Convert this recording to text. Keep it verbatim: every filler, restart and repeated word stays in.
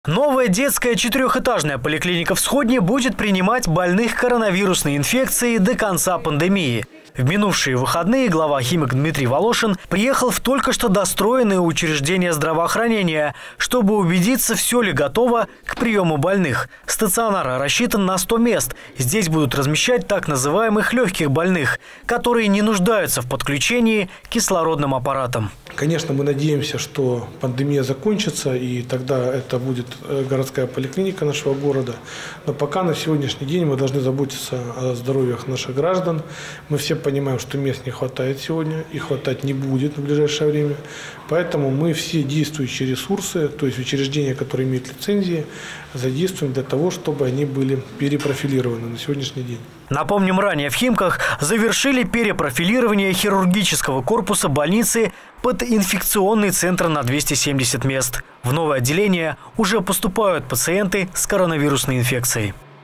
Новая детская четырехэтажная поликлиника в Сходне будет принимать больных коронавирусной инфекцией до конца пандемии. В минувшие выходные глава Химик Дмитрий Волошин приехал в только что достроенное учреждение здравоохранения, чтобы убедиться, все ли готово к приему больных. Стационар рассчитан на сто мест. Здесь будут размещать так называемых легких больных, которые не нуждаются в подключении к кислородным аппаратам. Конечно, мы надеемся, что пандемия закончится, и тогда это будет городская поликлиника нашего города. Но пока на сегодняшний день мы должны заботиться о здоровье наших граждан. Мы все понимаем, что мест не хватает сегодня и хватать не будет в ближайшее время. Поэтому мы все действующие ресурсы, то есть учреждения, которые имеют лицензии, задействуем для того, чтобы они были перепрофилированы на сегодняшний день. Напомним, ранее в Химках завершили перепрофилирование хирургического корпуса больницы под инфекционный центр на двести семьдесят мест. В новое отделение уже поступают пациенты с коронавирусной инфекцией.